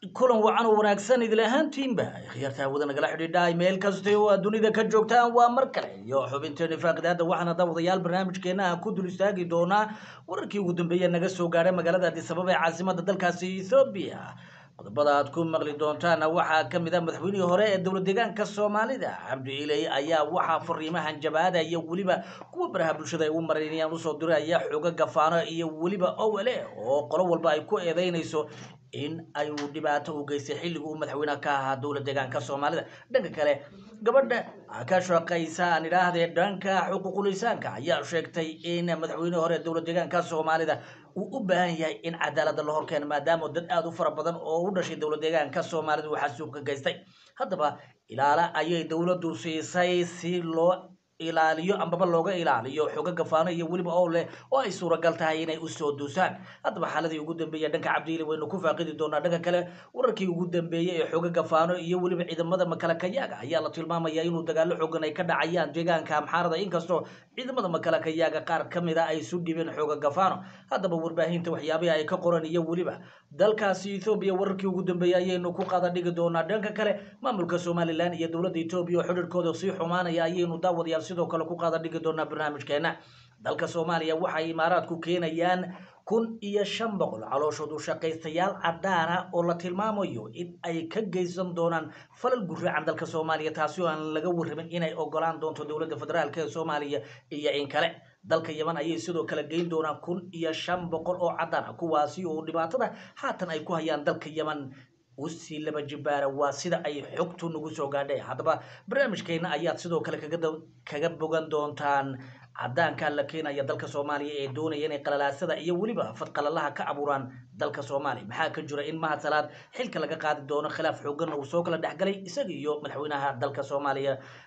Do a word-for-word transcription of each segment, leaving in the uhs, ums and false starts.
kulan wacan oo wanaagsan idil ahaantiinba khiyaarta hawada nagala xidhiidha meel kasta oo dunida ka joogtaan waa mar kale iyo xubinteena faaqidaada waxaana daawadayaal barnaamijkeena ku dul istaagi doonaa wararkii ugu dambeeyay naga soo gaaray magaalada Addis Ababa ee caasimadda dalkaasi Ethiopia qodobada aad ku maqli doontaan waxaa ka mid ah madaxweynihii hore ee dowlad deegaanka Soomaalida Cabdi Ilay ayaa waxa fariimahan jabaada iyo waliba kuwa baraha bulshada ay u mareynayaan usoo diraya xoogga gafaano iyo waliba owle oo qolo walba ay ku eedeynayso in ay uu dhibaato u geystay xilliga uu madaxweynaha ka ahaa dowlad deegaanka Soomaalida dhanka kale gabadha ka shaqeysa aan idhaahdee dhanka xuquuqul insaanka ayaa sheegtay in madaxweynihii hore ee dowlad deegaanka Soomaalida uu u baahan yahay in cadaalad la horkeeno maadaama dad aad u fara badan oo u dhashay dowlad deegaanka Soomaalida waxa suuq ka geystay haddaba ilaala ayay dowladdu siisay si loo ilaaliyo ambaba looga ilaaliyo xoogga gafaano iyo waliba oo leh oo ay suuragal tahay inay u soo duusaan haddaba xaaladii ugu dambeeyay dhanka Cabdi Ilay waynu ku faaqidi doonaa dhanka kale wararkii ugu dambeeyay ee xoogga gafaano iyo waliba ciidamada makalakayaga ayaa la tilmaamayaa inuu dagaalo xoogan ay ka dhacayaan deegaanka Amxaarada inkastoo ciidamada makalakayaga qaar kamid ah ay isu dhibeen xoogga gafaano haddaba warbaahinta waxyaabaha ay ka qoran iyo waliba dalkaasi Ethiopia wararkii ugu dambeeyay ayaynu ku qaada dhigi doonaa dhanka kale maamulka Somaliland iyo dowladda Ethiopia oo xiriirkooda sii xumaanaya ayaynu daawadayaal sidoo kale ku qaada dhigi doonaa barnaamijkeena dalka Soomaaliya waxa imaaraadku keenayaan kun iyo shan boqol calooshoodu shaqaystayaal cadaan ah oo la tilmaamayo in ay ka geysan doonaan falal gurracan dalka Soomaaliya taasi oo aan laga warramin inay ogolaan doonto dowladda federaalka ee Soomaaliya iyo in kale dalka Yemen ayay sidoo kale geyn doonaan kun iyo shan boqol oo cadaan ah kuwaasi oo dhibaatada haatan ay ku hayaan dalka Yemen وسي لما جبارة واسدة أي حكتو نجوسو قاعدة هذا برنامج كينا أيات سدو كلا كجد كجد بوجان دونتان عدان كان لكينا يدلك سومالي دون يعني قللا سدا يولي بقى فتقل الله كعبوران دلك سومالي محاك الجرائم ما ثلاث حلك لقى قاعد دون خلاف حقنا وسوق لدحقلي يسقي يوم ملحوينها دلك سومالي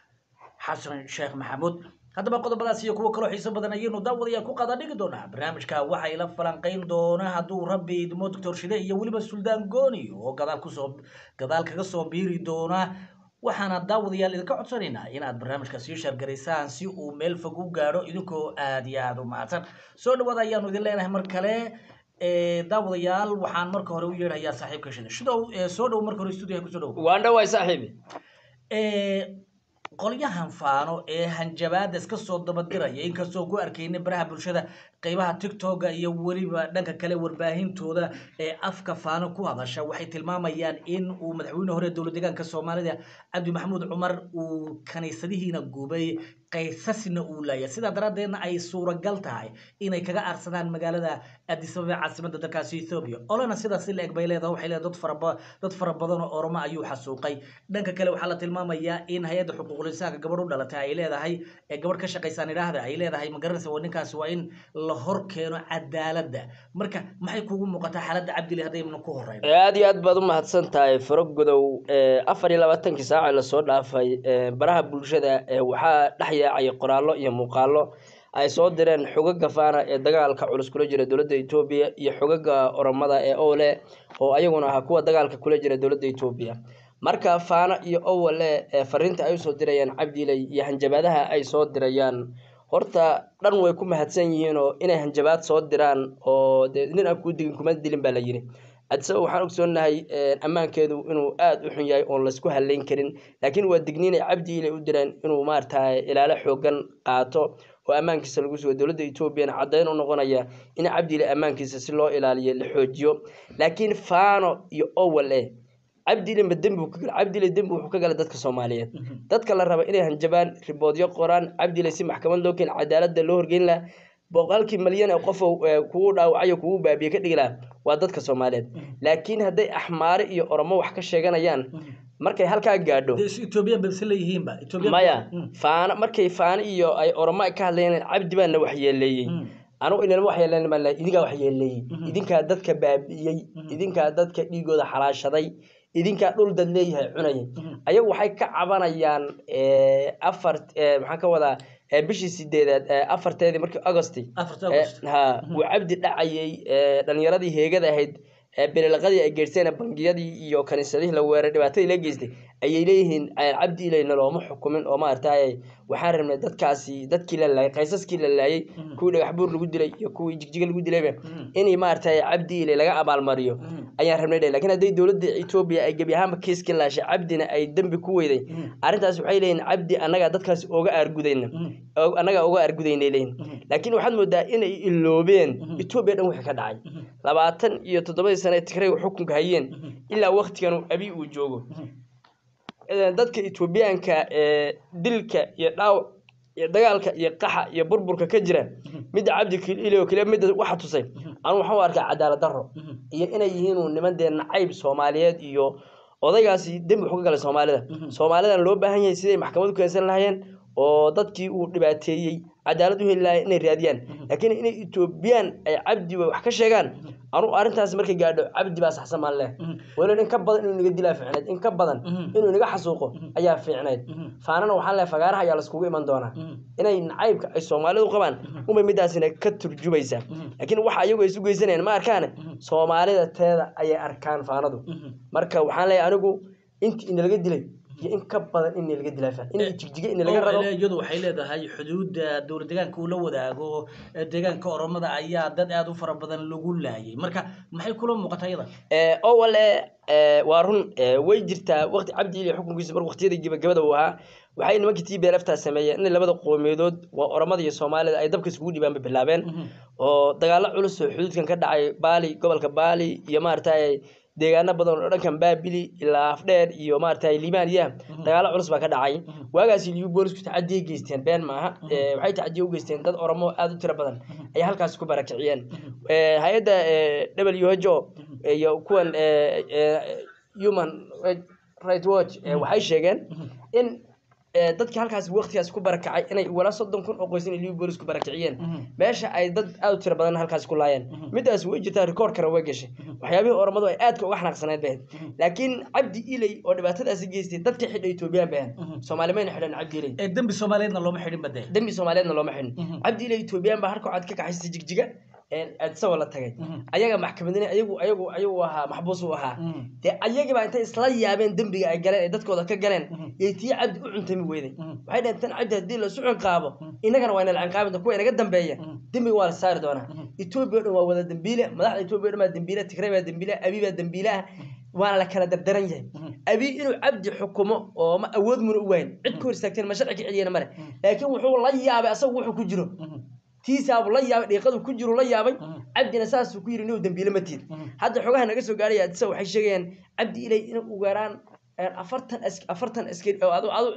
حسن الشيخ محمود هذا ما قد بدأ سيكون كل حساب بدنا ينو داود يكون قد نيجي دونا برنامج كواحد يلف فلانقين دونا هدو ربي دمو دكتور شدة يولي بس سلطان قوني وقدال كسب قدال كقصة بيري دونا وحنا داود ياللي كعد صرينا هنا برنامج كسير شر جريسان سي وميل فجو جارو إدوكو آدي هذا معتر سون وضع يانو دلنا مركله داود يال وحنا مركه روير هيا صاحب كشدة شدو سودو مركه الاستوديو كشدو واندا واي صاحبي qolyahan faano ee hanjabaad iska soo dabadiraya inkastoo ku arkaynay baraha bulshada qaybaha TikTok iyo waliba dhanka kale warbaahintooda ee afka faano ku hadasha waxay tilmaamayaan in uu madaxweynaha hore dowlad deegaanka Soomaalida Cabdi Maxamuud Cumar uu kaniisadihiina gubay qaysasna uu laayay sida daradeedna ay suuragal tahay inay kaga arsadaan magaalada Addis Ababa caasimadda dalkaasi Ethiopia olana sidaas la egbay leedahay waxay leedahay dad fara badan dad fara badan oo Oromo ayuu xasuuqay dhanka kale waxa la tilmaamayaa in hay'adda xuquuqul insaanka gabadh u dhalatay ay leedahay ee gabadh ka shaqeysan iraahda ay leedahay ma garanaysa wadinkaasi waa in la hor keeno cadaaladda marka maxay kugu muuqataa xaaladda Cabdi Ilay hadayna ku horeeyay aad iyo aad baad u mahadsan tahay fargodow afar iyo labaatan saac la soo dhaafay baraha bulshada waxa dhaxyaacay qoraallo iyo muuqaallo ay soo direen xoogga gafaana ee dagaalka culus kula jira dowladda Ethiopia iyo xoogga Oromada ee Ole oo ayaguna ah kuwa dagaalka kula jira dowladda Ethiopia marka faana iyo Ole fariinta ay soo dirayaan Cabdi Ilay iyo hanjabaadaha ay soo dirayaan horta dhan way ku mahadsan yihiin oo inay hanjabaad soo diraan oo nin aan ku digin kuma dilin baa la yiri adsa waxaan ogsoonahay ammaankeedu inuu aad u xun yahay oo la isku haleyn karin laakiin waa digniinay Cabdi Ilay u direen inuu maartaay ilaalo xoogan qaato oo ammaankiisa lagu soo dowladda Ethiopia cadeyn u noqonaya in Cabdi Ilay ammaankiisa si loo ilaaliyo la xoojiyo laakiin faano iyo Ole Cabdi Ilay madambi uu ka Cabdi Ilay dambi wuxuu ka galay dadka Soomaaliyeed dadka la raba inay hanjabaan riboodyo qoraan Cabdi Ilay si maxkamad loo keen cadaaladda loo horgeyn la boqolkii milyan ee qof kugu dhaawacay kugu baabiye ka dhigla waa dadka Soomaaliyeed laakiin haday axmaari iyo Oromo wax ka sheeganayaan markay halka gaadho Ethiopia bal leeyihiin ba Ethiopia maya faana markay faana iyo ay Oromo ka hadlayeen Cabdi baan wax yeeleeyay anu inaan wax yeeleen ma leeyahay idinka wax yeeleeyay idinka dadka baabiyay idinka dadka dhigooda xalaashaday idinka dhul dad leeyahay cunay ayagu waxay ka cabanayaan afar maxaan ka wadaa bishii sideedaad afarteedii markii August ha uu Cabdi dhacayay dhalinyaradii heegada ahayd bilaqadii ay geysteen bangiyadii iyo kaniisadihii la weeray dhibaatadii la geystay ayay leeyihiin cabdi ilayna looma xukumin oo maartay waxaan rabnay dadkaasi dadkii la laayay qaysaskii la laayay kuwii dhagax buur lagu dilay iyo kuwii jigjiga lagu dilayba inay maartay cabdi ilay laga abaalmariyo ayaan rabnay laakiin haday dawladda Itoobiya ay gabi ahaan kiiska laashay cabdina ay dambi ku weyday arintaas waxay leeyihiin cabdi anaga dadkaas ooga argudayna anaga ooga argudaynay leeyihiin laakiin waxaad moodaa inay iloobeen Itoobiya dhan wixii ka dhacay labaatan iyo toddoba sano Tigray xukunka hayeen ilaa waqtigan abi uu joogo dadka Itoobiyaanka ee dilka iyo dhaawac iyo dagaalka iyo qaxa iyo burburka ka jira mid cabdi ilay oo kale mid waxa tusay aan waxa u arkaa cadaalad darro iyo inay yihiin nimandeena cayb Soomaaliyeed iyo odaygaasi dambi xog galay Soomaalida Soomaalidan loo baahan yahay sidii maxkamadu ku keensan lahaayeen oo dadkii uu dhibaateeyay cadaalad u helay inay raadiyaan laakiin inay Itoobiyaan ay cabdi wax ka sheegaan anu arintaas markay gaadho cabdi baa saxsan ma leh wala in ka badan inuu naga dilaa fiicneed in ka badan inuu naga xasuuqo ayaa fiicneed faanana waxaan leeyahay fagaaraha ayaa la iskugu iman doonaa inay nacaybka ay Soomaalidu qabaan uma midaasina ka turjubaysa laakiin waxa ayagu ay isu geysanayaan ma arkaan Soomaalida teeda ayay arkaan faanadu marka waxaan leeyahay anigu intii in laga dilay in ka badan in laga dilaa in jigjiga in laga rabo iyadu waxay leedahay xuduudda dawlad deegaanka uu la wadaago deegaanka Oromada ayaa dad aad u fara badan lagu laayay marka maxay kula muuqataa iyada ee oo wale ee waa run way jirtaa waqti cabdi ilay xukunkiisa mar waqtiyada gabagabada uu ahaa waxay nimankii T B L F ta sameeyeen in labada qowmiyadood waa Oromada iyo Soomaalida ay dabka isugu dhibaan bilaabeen oo dagaal culus oo xuduudkan ka dhacay Bali gobolka Bali iyo maartay deegaano badan oo dhankan Baabili ilaa Afdheer iyo maartay Liibaaniya dagaal culus baa ka dhacay waagaas Liibiya boolisku tacadiye geysteen been maaha waxay tacadiye u geysteen dad Oromo aad u tiro badan ay halkaas ku barakiciyeen ee hay'adda W H O iyo kuwan Human Rights Watch waxay sheegeen in dadka halkaas waqtigaas ku barakacay inay wala soddon kun oo qoys in Liibiya boolisku barakiciyeen meesha ay dad aad u tiro badan halkaas ku laayeen midaas way jirtaa record kara way gashay waxyaabihii Oromadu ay aad uga xanaaqsaneed baa laakiin cabdi ilay oo dhibaatadaas geystay dadka xidhay Itoobiya baan Soomaaliyeed xidhan cabdi ilay ee dambi Soomaaliyeedna looma xidhin baday dambi Soomaaliyeedna looma xidhin cabdi ilay Itoobiya baa harka cad ka kaxaysay jigjiga aad soo la tagay ayaga maxkamadina ayagu ayagu ayagu waxa maxbuus u ahaa de ayaga baa inta isla yaabeen dambiga ay galeen dadkooda ka galeen ee tii cabdi u cuntay weeday waxay dhantan cabdi hadii la suuq qaabo inagana waa in la qaabinta kuwa inaga dambeeya dambiga waa la saari doonaa Itoobiya waa wada dambiile madaxda Itoobiya ma dambiile Tigray baa dambiile abi baa dambiile waana la kala dardaran yahay abi inuu cabdi xukumo oo ma awood mun u weyn cid ku horsaagteen ma sharci ciliyana mare laakiin wuxuu la yaabay asagu wuxuu ku jiro tiisaab la yaabay dhiiqadu ku jiro la yaabay cabdina saas ku yiri inuu dambiile ma tiid hadda xogaha naga soo gaaray aad waxay sheegayaan cabdi ilay inuu u gaaraan afartan afartan askari oo adu adu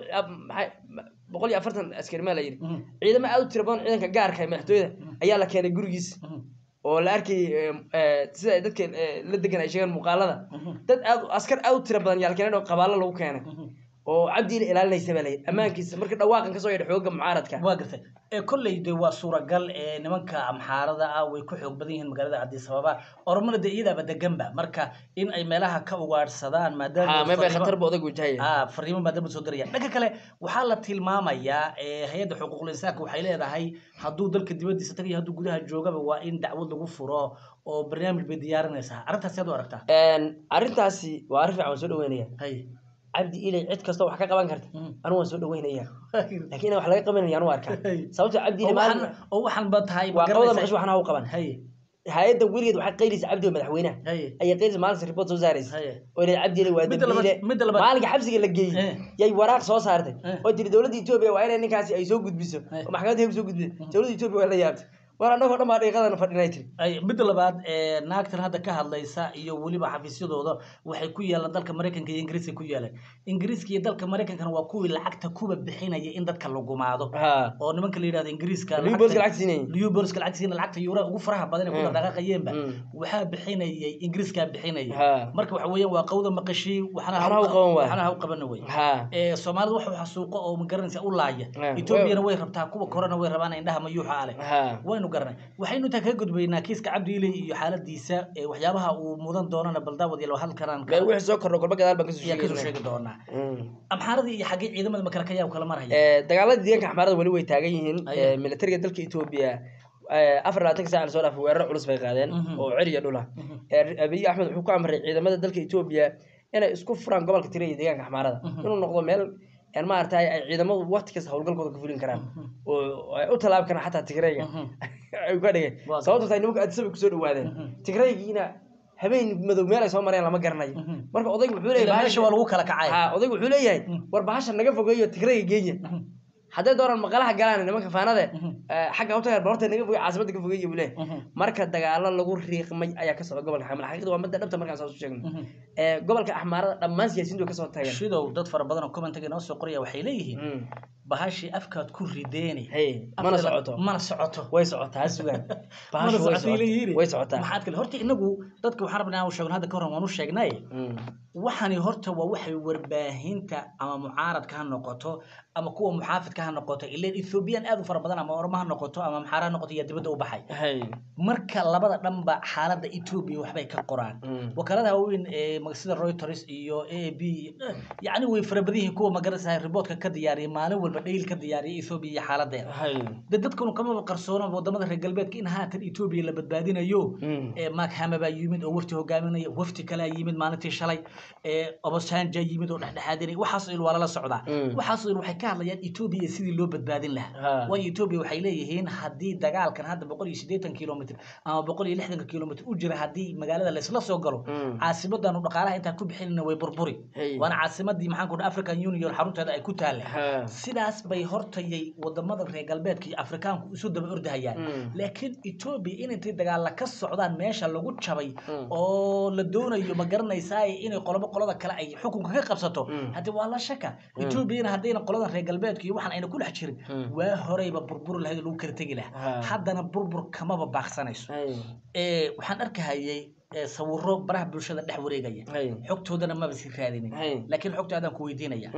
boqol iyo afartan askari ma la yiri ciidamada aad u tiro badan ciidanka gaarka ah madaxtooyada ayaa la keenay gurigiisa oo la arkay sida dadka la degan ay sheegan muuqaalada dad aad askar aad u tiro badan yaa la keenay oo qabaalo lagu keenay oo cabdi ilay ilaalinaysa balay amaankiisa marka dhawaaqan ka soo yeedhay xooga mucaaradka waa gartay ee kulleeyday waa suuragal ee nimanka amxaarada ah way ku xoog badan yihiin magaalada Addis Ababa Oromada iyadaba deganba marka in ay meelaha ka ugaarsadaan maadaama ha ma bay khatar boodag wajahaya ah fariimo maadaama soo diraya dhanka kale waxa la tilmaamayaa ee hay'adda xuquuqul insaanka waxay leedahay hadduu dalka dibadiisa tagay hadduu gudaha joogaba waa in dacwad lagu furo oo barnaamij bay diyaarinaysaa arintaas aad u aragtaa een arintaasi waa arrin fiican soo dhaweynaya hay cabdi ilay cid kasta wax ka qaban karta anu waan soo dhaweynaya laakiin wax laga qabanaya anu arkaa sababta cabdi ilay waxan oo waxan ba tahay waa qowda maxay waxna u qaban hay hay'adda weligeed waxa qeylis cabdi madaxweynaha ay qeylis maalin report soo saaraysa oo ilay cabdi ilay waa dambiile maalinka xabsiga la geeyay yay waraaq soo saartay oo tiri dawladda Itoobiya waa inay ninkaasi ay soo gudbiso oo maxkamadda ay soo gudbiso dawladda Itoobiya waa la yaabtay wala naga dhama dhiiqadan fadhinay tir ay mid labaad ee naagtan hadda ka hadlaysa iyo waliba xafiisyadooda waxay ku yeelan dalka Mareykanka iyo Ingiriiska ku yeelan Ingiriiska iyo dalka Mareykanka waa kuwii lacagta kuba bixinaya in dadka lagu maado oo nimanka la yiraahdo Ingiriiska Liiborska lacag siinay Liiborska lacag siinay lacagta euro ugu faraha badan ee ku dhaqaaqayeenba waxa bixinayay Ingiriiska bixinayay marka waxa weeyaan waa qowda maqashi waxana waxana ha u qaban way ee Soomaalidu waxa waxa suuqa oo magaranaysa u laaya Itoobiyana way rabtaa kuwa korona way rabaan indhaha ma yuuxa ale waynu garnay waxaynu inta ka gudbaynaa kiiska cabdi ilay iyo xaaladiisa ee waxyaabaha uu mudan doonana baldaawad iyo hal karaan ka wixii soo korno kolba gadaal baan ka soo sheegi doonaa amxaaradii iyo xaqii ciidamada ma kala ka yaab kala maraya ee dagaalada deegaanka amxaarada wali way taagan yihiin militariga dalka Itoobiya afar iyo labaatan saac soo dhaafay weerar culus bay qaadeen oo ciriga dhula Abiy Ahmed wuxuu ku amray ciidamada dalka Itoobiya inay isku furaan gobolka Tigray iyo deegaanka Axmaarada inuu noqdo meel aan ma artay ay ciidamadu waqti kasta hawlgalkooda ka fulin karaan oo ay u talaab kana xataa Tigrayga ay ka dhigay sababtoo ay nimanka adsab ku soo dhawaadeen Tigraygiina habeen madow meel ay soo mareen lama garanayo marka odaygu wuxuu leeyahay bahasha waa lagu kala kacay ha odaygu wuxuu leeyahay war bahasha naga fogeeyo Tigrayga geenya haday dooran maqalaha galaan nimanka faanade xagga u tagar boorta naga fogeeyo caasimada ka fogeeyo buu leeyahay marka dagaalo lagu riiqmay ayaa ka socda gobolka Xamal xaqiiqdu waa mid dhabta markaan soo sheegno ee gobolka Axmaarada dhammaan siyaasiyiintu ka soo taagan shidow dad fara badan oo commentiga noo soo qoraya waxay leeyihiin bahashi afkaad ku rideeni hey mana socoto mana socoto way socotaa sugan bahashi way socotaa way socotaa maxaad kale horta inagu dadka waxaan rabnaa oo sheegno hadda ka hor waan u sheegnay waxani horta waa waxay warbaahinta ama mucaaradka ha noqoto ama kuwa muxaafidka ha noqoto ilaa Ethiopian aad u fara badan ama Ormaha noqoto ama Maxara noqoto iyo dibadda u baxay hay marka labada dhanba xaaladda Ethiopia waxbay ka qoraan wakaalada weyn ee magsida Reuters iyo A B yaani way fara badan yihiin kuwa magarasay reportka ka diyaariyay maalin walba dhayl ka diyaariyay Ethiopia iyo xaaladeeda hay dadkuna kama qarsoona wadamada reer galbeedka in haatan Ethiopia la badbaadinayo ee Mark Hama baa yimid oo wafti hogaaminaya wafti kale yimid maalintii shalay ee Obasanjo yimid oo dhexdhexaadinay waxaas il wala la socda waxaas il waxay ka hadlayaan Ethiopia sidii loo badbaadin lahaa way Ethiopia waxay leeyihiin hadii dagaalkan hadda boqol iyo siddeetan kiiloomitir ama boqol iyo lixdan kiiloomitir u jira hadii magaalada la isla soo galo caasimadan u dhaqaalaha inta ku bixinna way burburi wana caasimadii maxaan ku dhahay African Union xarunteeda ay ku taal sidaas bay hortayay wadamada reer galbeedka iyo Afrikaanku isu daba ordahayaan laakiin Ethiopia in intay dagaal ka socdaan meesha lagu jabay oo la doonayo ma garanaysaa inay qolobo qolada kale ay xukunka ka qabsato hadii waa la shaka Ethiopia hadayna qolada reer galbeedka iyo waxan ayna ku dhex jirin waa horeyba burbur lahayd lagu kala tagi lahaa haddana burbur kama baaqsanayso ee waxaan arkahayay sawirro baraha bulshada dhex wareegaya xogtoodana ma basi raadinin laakiin xogtoodan ku weydiinaya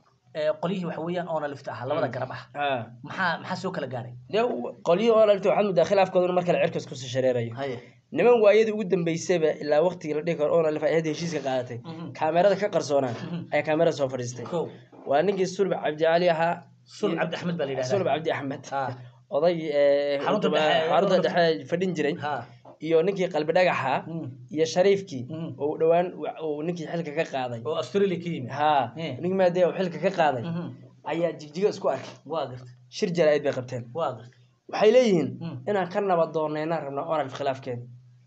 ee qolihii wax weeyaan oo lifta ah labada garab ah maxaa maxaa soo kala gaaray qolihii oo lifta waxaan mudaakhilafkooda marka la cirkas ku soo shareerayo niman waayadii ugu dambeysayba ilaa waqtiga la dhigi karo oo la faa'iido heshiiska qaadatay kaamirada ka qarsoonaa ay kaamirada soo fadhiistay waa ninkii Sulb Cabdi Ali ahaa Sulb Cabdi Ahmed baa la yiraahdaa Sulb Cabdi Ahmed oday ee xarunta dhexe fadhin jiray iyo ninkii qalbi dhagaxa iyo Shariifkii oo dhawaan oo ninkii xilka ka qaaday oo Australia ka yimid ha ninkii maadee oo xilka ka qaaday ayaa jigjiga isku arkay waa gartay shir jaraa'id bay qabteen waa gartay waxay leeyihiin inaan ka nabad doonayna rabna oo aan khilaafkeen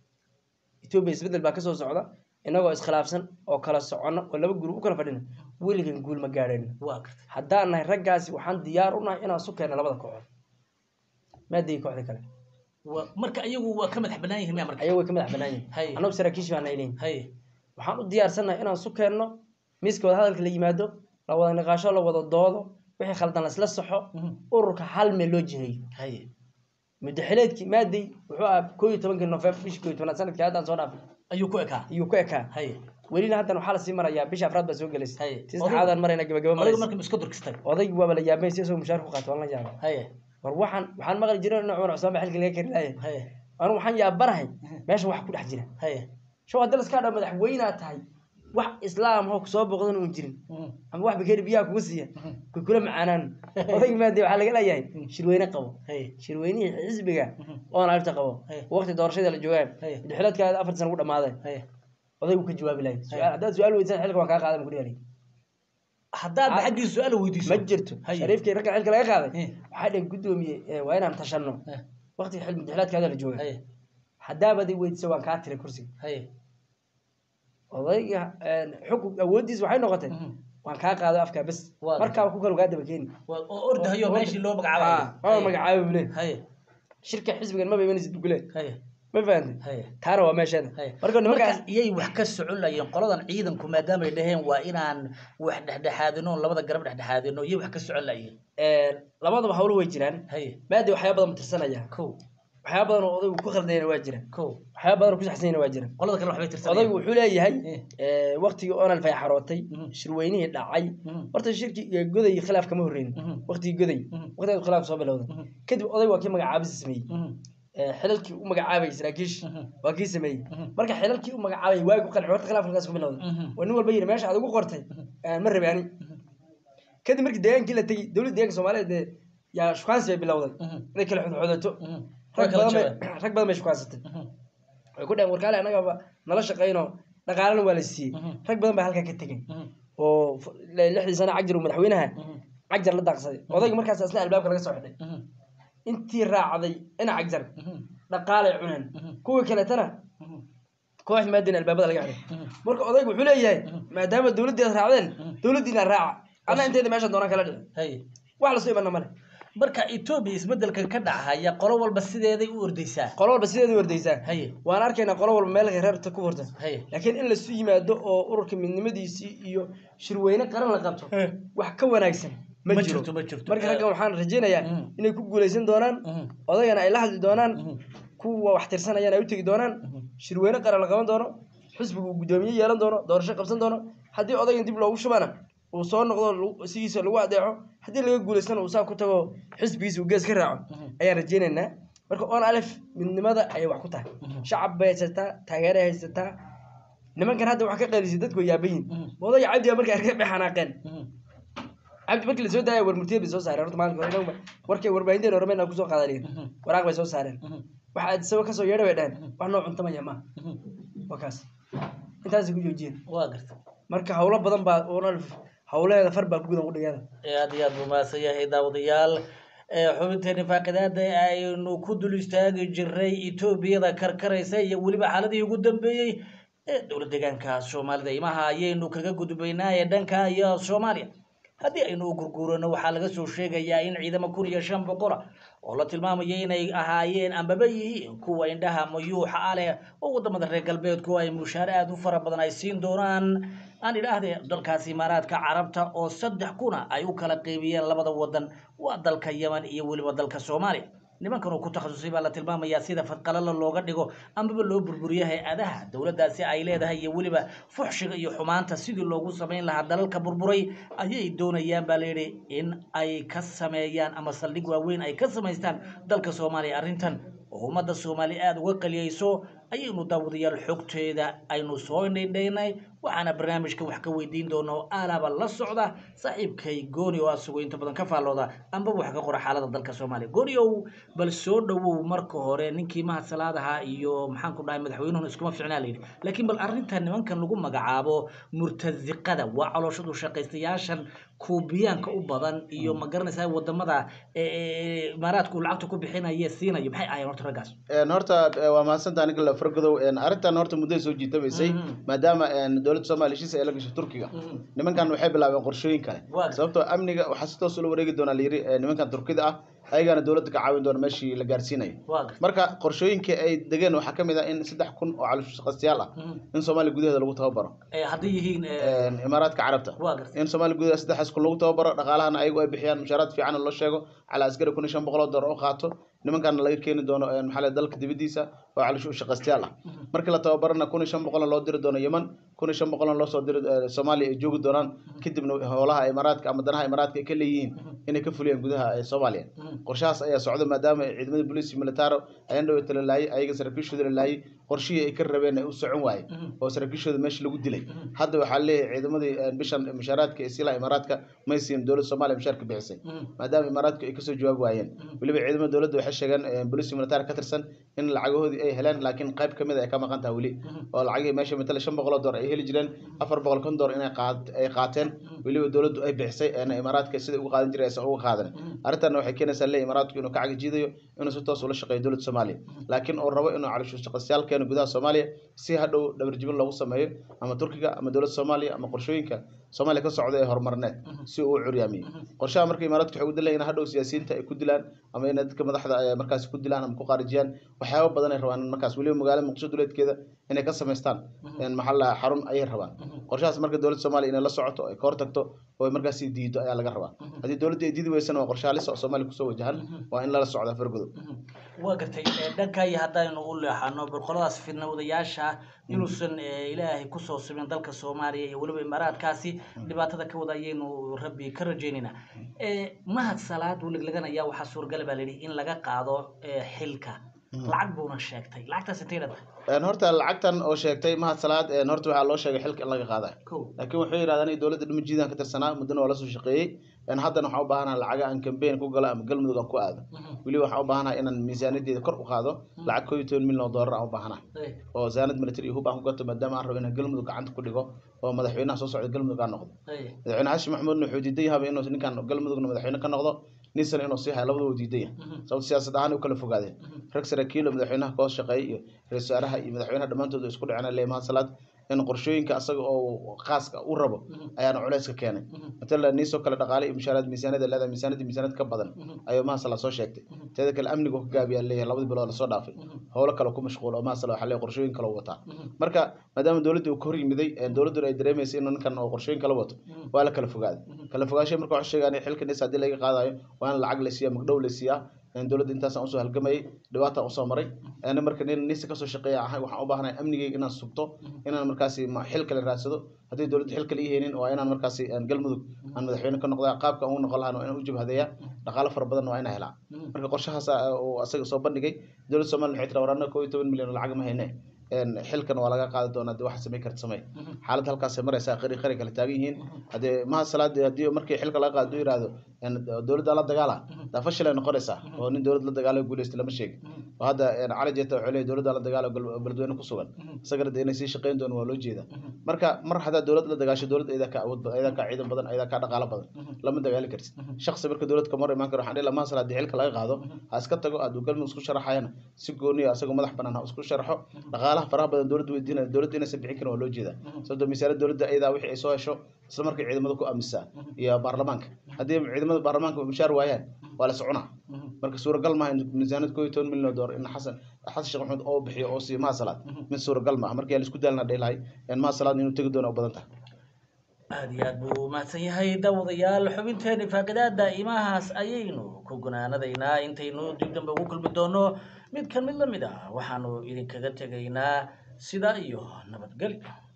Ethiopia isbedel baa ka soo socda inagoo iskhilaafsan oo kala socono oo laba group u kala fadhina weligan guul ma gaareen waa gartay haddaan nahay raggaasi waxaan diyaar u nahay inaan isu keeno labada kooxood maadii kooxda kale marka ayagu waa ka madax banaan yihiin marka ayagu ka madax banaan yihiin anoo saraakiish baan leeyahay hay waxaan u diyaarsanahay inaan isu keeno miiskooda hadalka la yimaado la wada niqaasho la wada doodo wixii khaldan isla saxo ururka hal meel loo jiheeyo hay madaxleedkii maadii wuxuu ah koob iyo tobanka November bishii koob iyo tobnaad sanadkii hadda soo dhaafay ayuu ku ekaa ayuu ku ekaa hay welina hadda waxa la sii marayaa bisha afraad baa soo galeysay tiscaadan marayna gabagaba maray markii isku durkistay oday waa la yaabay si soo mushaar ku qaato wala yaabay hay war waxaan waxaan maqal jiray inuu Cumar Cusmaan xilka laga kari lahayd hay anu waxaan yaabarahay meesha wax ku dhex jira hay soo hadda la iska dhaw madaxweyne tahay wax islaam oo soo boqdan oo jirin ama wax bakeeri biyaha kugu siiya ku kula macaanaan oday maadii waxa laga leeyahay shirweyne qabo hay shirweynihii xisbiga oo naagta qabo waqti doorashada la joogay madaxweynka afar sano u dhamaaday hay oday uu ka jawaabi lahayd su'aal hadda su'aal weydiisan xilka waa ka qaaday ma ku dhigay haddaad xaqii su'aal weydiiso ma jirto shariifkii ragga xilka laga qaaday waxa dhan gudoomiye waa inaan tashanno waqti xil madaxweynka la joogay haddaabadi weydiiso waan ka tiray kursiga hay odayga xukun awoodiis waxay noqotay waan ka qaado afka bas marka ku kala gaadaba keen oo ordahayo meeshii loo magacaabay oo magacaabay bile hay shirka xisbigan ma beemanaysid bugule hay ma fahantin hay taaro waa meeshada marka nimankaas iyay wax ka socolayeen qoladan ciidanku maadaama ay dhaheen waa inaan wax dhexdhexaadino labada garab dhexdhexaadino iyay wax ka socolayeen ee labadaba hawlo way jiraan hay maadii waxyaabo badan tirsanaya kow waxyaabo badan oo odaygu ku khaldayna waa jiraan kow waxyaabo badan oo ku saxsanayna waa jiraan qolada kale waxbay tirsanayeen odaygu wuxuu leeyahay ee waqtiga oo aan fay xarootay shirweynihii dhacay horta shirki iyo goday khilaaf kama horeyn waqtiga goday waqtiga khilaaf soo bilowday kadib odaygu waa kii magacaabis sameeyay ee xilalkii u magacaabay saraakiish waa kii sameeyay marka xilalkii u magacaabay waa ku qalcay horta khilaaf halkaas ku bilowday waa nin walba yiri meesha aad ugu qortay ma rabaani kadib markii deegaankii la tagay dawladda deegaanka Soomaaliyeed yaa shukaansi bilowday inay kala xudxudato rag badan rag badan meesha ku haysatay way ku dheen warkaale anaga nala shaqeyno dhaqaalana waa la siiyey rag badan baa halka ka tagay oo lixdii sano cagjar madaxweynaha cagjar la daaqsaday odayga markaas asna albaabka laga soo xidhay intii raacday ina cagjar dhaqaalay cunaan kuwa kale tana koox maadin albaabada laga xidhay marka odaygu wuxuu leeyahay maadaama dawladda raacdeen dawladdiina raaca ana inteeda meesha doonaan kala dhigay wax la soo iman male marka Ethiopia isbedelkan ka dhacaya qolo walba sideeday u ordaysaa qolo walba sideeday u ordaysaa waan arkaynaa qolo walba meel reerta ku furta laakiin in la soo yimaado oo ururka midnimadiisii iyo shirweyne qaran la qabto wax ka wanaagsan ma jirto marka raggan waxaan rajeynayaa inay ku guuleysan doonaan odayana ay la hadli doonaan kuwa wax tirsanayaan ay u tagi doonaan shirweyne qaran la qaban doono xisbigu gudoomiye yeelan doono doorasho qabsan doono haddii odaygan dib loogu shubana uu soo noqdo sigiisa lagu adeeco haddii laga guuleysana uu saa ku tago xisbigiisa uu gees ka raaco ayaan rajeynaynaa marka on alif midnimada ayay wax ku tahay shacab bay haysataa taageero haysataa nimankan hadda wax ka qeelisay dadku yaabayin odayga cabdi markay arkay bay xanaaqeen cabdi markii la soo daayay war murtiyada soo saareen horta maalinka hore warkay warbaahinteena hore meena ku soo qaadeen waraaq bay soo saareen waxa aad soo ka soo yeedhay bay dhahan wax noo cuntamaya ma wakaas intaas ku joojiyeen waa gartay marka hawlo badan baa on alif hawleeda far baa gudan u dhigada aad iyo aad buu maasan yahay daawadayaal xubinteena faaqidaada aynu ku dul istaagi jiray Ethiopia karkaraysa iyo waliba xaaladii ugu dambeeyay ee dowlad deegaanka Soomaalida imaha ayaynu kaga gudbaynaa ee dhanka iyo Soomaaliya haddii aynu u gurgurano waxaa laga soo sheegayaa in ciidamo kun iyo shan boqol oo la tilmaamayo inay ahaayeen ambaba yihiin kuwa indhaha mayuuxa ah leh oo wadamada reer galbeedku ay mushaar aad u fara badan ay siin doonaan aan idhaahdee dalkaas Imaaraadka Carabta oo saddex kuna ay u kala qaybiyeen labada wadan waa dalka Yemen iyo waliba dalka Soomaaliya nimankan oo ku takhasusay baa la tilmaamayaa sida fadqalala looga dhigo ambaba loo burburiyo hay'adaha dawladdaasi ay leedahay iyo waliba fuxshiga iyo xumaanta sidii loogu sameyn lahaa dalalka burburay ayay doonayaan baa leeyahay in ay ka sameeyaan ama saldhig waaweyn ay ka sameystaan dalka Soomaaliya arrintan oo ummadda Soomaaliya aad uga qaliyayso ayaynu daawadayaal xogteeda aynu soo indhaynay waxaana barnaamijka wax ka weydiin doonaa alaaba la socda saaxiibkay gooni oo asugu inta badan ka faalooda amba wax ka qora xaaladda dalka Soomaaliya gooniyow bal soo dhawow marka hore ninkii mahad salaadaha iyo maxaan ku dhahay madaxweynuhu iskuma fiicnaa leeyahay laakiin bal arrintan nimankan lagu magacaabo murtaziqada waa calooshadu shaqaystayaashan kuubiyaanka u badan iyo ma garanaysaa wadamada ee Imaaraadku lacagta ku bixinaya siinayo maxay ahaayeen horta ragaas een horta waa mahadsantahay aniga la fargodow een arrintan horta muddo soo jiitabaysay maadaama een dawladda Soomaaliya heshiis ay la gashay Turkiga nimankan waxay bilaabeen qorshooyin kale sababtoo amniga waxa si toos ah loo wareegi doona la yiri nimankan Turkida ah ayagana dawladda ka caawin doona meeshii la gaarsiinay marka qorshooyinkii ay dageen waxa kamid ah in saddex kun oo caloosho shaqastayaal ah in Soomaaliya gudaheeda lagu tababaro ee hadii yihiin een Imaaraadka Carabta in Soomaaliya gudaheeda saddex kun lagu tababaro dhaqaalahan ayagu ay bixiyaan mushaaraad fiican loo sheego cala askari kun iyo shan boqol oo dollar oo qaato nimankan laga keeni doono een maxaa la dalka dibadiisa oo caloosho shaqastayaal ah markii la tababarana kun iyo shan boqol loo diri doono Yemen kun iyo shan boqol loo soo diri Soomaaliya ay joogi doonaan kadibna howlaha Imaaraadka ama danaha Imaaraadka ay ka leeyihiin inay ka fuliyaan gudaha Soomaaliya qorshahaas ayaa socda maadaama ciidamada booliska military ay indhaw talaalaay ayaga saraakiishooda laayay qorshihii ay ka rabeen ay u socon waayay oo saraakiishooda meesha lagu dilay hadda waxa leeyahay ciidamadii bishan mushaaraadka ee sila Imaaraadka ma siin dawladda Soomaaliya mushaarka bixisay maadaama Imaaraadku ay ka soo jawaab waayeen waliba ciidamada dawladda waxay sheegaan booliska military ka tirsan in lacagahoodii ay helaan laakiin qayb kamid ah ay ka maqan tahay wali oo lacagii meesha metal shan boqol oo dollar ay heli jireen afar boqol oo dollar inay qaad ay qaateen waliba dawladdu ay bixisay ee Imaaraadka sida ugu qaadan jiray ay ugu qaadan arrintan waxay keenaysaa leeyahay Imaaraadku inuu ka cagijiidayo inuu si toos ah ula shaqeeyo dawladda Soomaaliya laakiin oo rabo inuu caloosho shaqastayaal keeno gudaha Soomaaliya si hadhow dhabar jibin lagu sameeyo ama Turkiga ama dawladda Soomaaliya ama qorshooyinka Soomaaliya ka socda ee horumarneed si uu u curyaamiyo qorshaha markii Imaaraadku waxay u dilayeen hadhow siyaasiyiinta ay ku dilaan ama in dadka madaxda ay markaas ku dilaan ama ku qarijiyaan waxyaabo badan ay rabaan markaas waliba magaalada Muqdisho duleedkeeda inay ka sameystaan in maxalla xarun ay rabaan qorshahaas marka dawladda Soomaaliya inay la socoto ay ka hortagto oo markaas si diido ayaa laga rabaa hadii dawladda ay diidi weysana waa qorshaha la Soomaaliya ku soo wajahan waa in la socdo fargodo waa gartay dhanka iyo hadaynu u leexano boqoladaas fidnawadayaasha inuusan Ilaahay ku soo simin dalka Soomaaliya iyo waliba Imaaraadkaasi dhibaatada ka wadayeen rabbi ka rajeynina ee mahad salaad waliga laganayaa waxa suuragal baa leeyahay in laga qaado xilka lacag buuna sheegtay lacagtaas intee een horta lacagtan oo sheegtay mahad salaad een horta waxa loo sheegay xilka in laga qaaday laakiin wuxuu yiraahdaan dawladda dhima jiidan ka tirsanaa muddo oo la soo shaqeeyay een haddana waxa u baahanahay lacag aan campaign ku galo ama galmudug aan ku aado wili waxa u baahanahay inaan miisaaniyadeeda kor u qaado lacag koob iyo toban milyan oo dollar aan u baahanahay oo zaanad military hub aan ku gato maadaama aan rabo inaan galmudug gacanta ku dhigo oo madaxweynaha soo socda galmudug aan noqdo madaxweyne Hashim Maxamuud wuxuu diiday haba inuu ninkan galmudugna madaxweyne ka noqdo nisan inuu sii hay labadaba diiday sababta siyaasad ahaan u kala fogaadeen rag saraakiil madaxweynaha ka shaqeeyay iyo ra'iisul wasaaraha iyo madaxweynaha dhamaantood isku dhaceen leeyahay salaad in qorshooyinka asaga oo khaaska u rabo ayaan culays ka keenay matala niso kala dhaqaale iyo mushaarad miisaanada leedahay miisaanada miisaanad ka badan ayuu ma salaad soo sheegtay teeda kale amnigu ka gaabiyaa leeyahay labadii bilood la soo dhaafay howlo kale ku mashquul oo ma salaad waxa leeyahay qorshooyin kale wata marka maadaama dawladdu uu kor yimiday dawladdu ay dareemayso in ninkan oo qorshooyin kale wato waa la kala fogaaday kala fogaansho marka wax sheegaan xilka nis hadii laga qaadayo waa in lacag la siiyo magdhow la siiyo in dawladda intaas aan soo halgamay dhibaata u soo maray aan marka nin nis ka soo shaqeeya ahay waxaan u baahanahay amnigayga inaan sugto inaan markaasi xil kale raadsado hadii dawladda xil kale yeelin oo inaan markaasi aan galmudug aan madaxweyne ka noqdo qaabka uu noqon lahaa inaan u jabhadeeya dhaqaale fara badan waa inaan helaa marka qorshahaas oo asaga soo bandhigay dawladda Soomaaliya waxay tiraahdaa koob iyo toban milyan oo lacag ma haynay een xilkan waa laga qaadi doonaa wax sameey karta sameey xaalad halkaas ay maraysaa qari qari kala taagan yihiin hadee ma salaad hadii markii xilka laga qaado yiraahdo in dawladda la dagaala da fashil ay noqonaysaa oo nin dawladda la dagaalo guuleystay lama sheeg oo hadda in cali jeeta wuxuu leeyahay dawladda la dagaalo baldoona ku sugan sagarada inay sii shaqeyn doon waa loo jeeda marka mar hada dawladda la dagaasho dawladda ayda ka awood badan ayda ka ciidan badan ayda ka dhaqaale badan lama dagaali kartid shakhsi marka dawladda ka mar iman karo waxaan ilaa ma salaad xilka laga qaado ha iska tago aad galmud isku sharaxayna si gooni ah asagoo madax banaan ha isku sharaxo dhaqaalaha faraha badan dawladda weydiinay dawladda inay sabixin karaan waa loo jeeda sababta miisaanada dawladda ayda wixii ay soo hesho isla markii ciidamada ku aaminsan iyo baarlamaanka hadii ciidamada baarlamaanka mushaar waayaan waa la soconaa marka suuragal ma in miisaanad koob iyo toban milyan oo dollar in xasan xasan sheekh maxamed oo bixiyo oo si ma salaad min suuragal ma markii la isku daalna dheelahay in ma salaad inuu tagi doono badan tahay aad iyo aad buu mahadsan yahay daawadayaal xubinteeni faaqidaada imahaas ayaynu ku gunaanadaynaa intaynu dib dambe ugu kulmi doono mid kan mid la mid ah waxaanu idinkaga tegaynaa sida iyo nabadgelyo